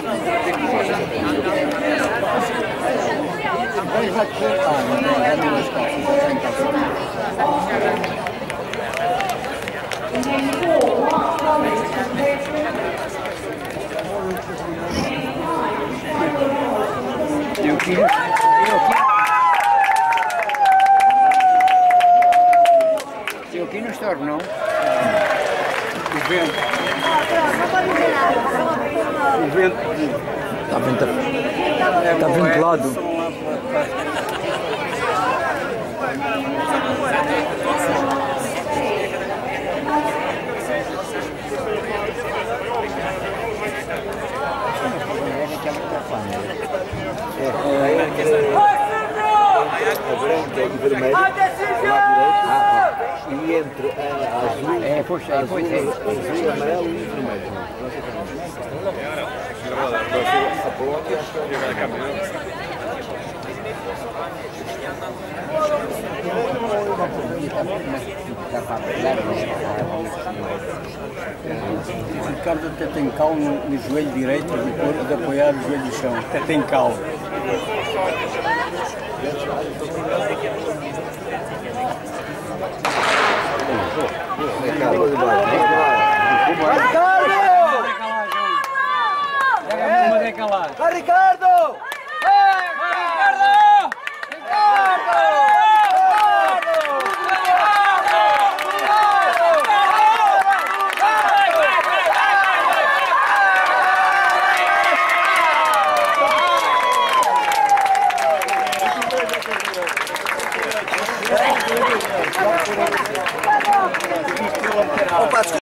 Eu aqui não estou, não. O vento. O vento. Está ventilado. Branca e vermelha, e entre azul, azul, amarelo e vermelho. O Ricardo até tem cal no joelho direito, de apoiar o joelho no chão, até tem cal. Ricardo! Ricardo!